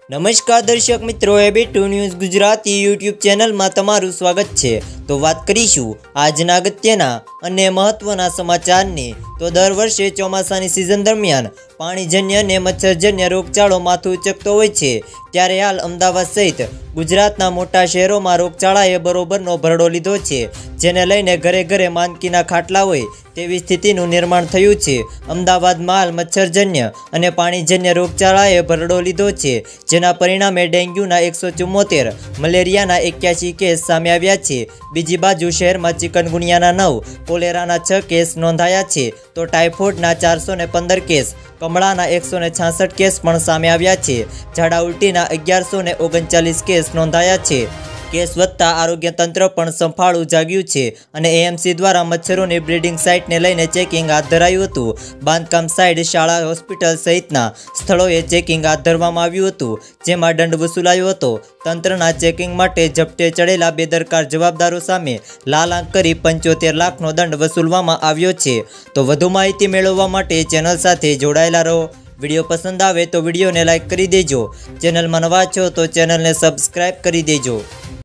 નમસ્કાર દર્શક મિત્રો, AB2 ન્યૂઝ ગુજરાતી યુટ્યુબ ચેનલમાં તમારું સ્વાગત છે। તો વાત કરીશું આજના અગત્યના અને મહત્વના સમાચારની। તો દર વર્ષે ચોમાસાની સિઝન દરમિયાન પાણીજન્ય અને મચ્છરજન્ય રોગચાળો માથું ઉચકતો હોય છે, ત્યારે હાલ અમદાવાદ સહિત ગુજરાતના મોટા શહેરોમાં રોગચાળાએ બરોબરનો ભરડો લીધો છે, જેને લઈને ઘરે ઘરે માંદગીના ખાટલા હોય તેવી સ્થિતિનું નિર્માણ થયું છે। અમદાવાદમાં હાલ મચ્છરજન્ય અને પાણીજન્ય રોગચાળાએ ભરડો લીધો છે, જેના પરિણામે ડેન્ગ્યુના 174, મલેરિયાના 81 કેસ સામે આવ્યા છે। બીજી બાજુ શહેરમાં ચિકનગુનિયાના 9, કોલેરાના 6 કેસ નોંધાયા છે, તો ટાઇફોઇડના 415 કેસ, કમળાના 166 કેસ પણ સામે આવ્યા છે। ઝાડા ઉલટીના 1139 કેસ નોંધાયા છે। કેસ વધતા આરોગ્ય તંત્ર પણ સંફાળું જાગ્યું છે અને એએમસી દ્વારા મચ્છરોની બ્રીડિંગ સાઇટને લઈને ચેકિંગ હાથ ધરાયું હતું। બાંધકામ સાઇટ, શાળા, હોસ્પિટલ સહિતના સ્થળોએ ચેકિંગ હાથ ધરવામાં આવ્યું હતું, જેમાં દંડ વસૂલાયો હતો। તંત્રના ચેકિંગ માટે ઝપટે ચડેલા બેદરકાર જવાબદારો સામે લાલ આંખ કરી 75 લાખનો દંડ વસૂલવામાં આવ્યો છે। તો વધુ માહિતી મેળવવા માટે ચેનલ સાથે જોડાયેલા રહો। વિડીયો પસંદ આવે તો વિડીયોને લાઇક કરી દેજો। ચેનલમાં નવા છો તો ચેનલને સબસ્ક્રાઇબ કરી દેજો।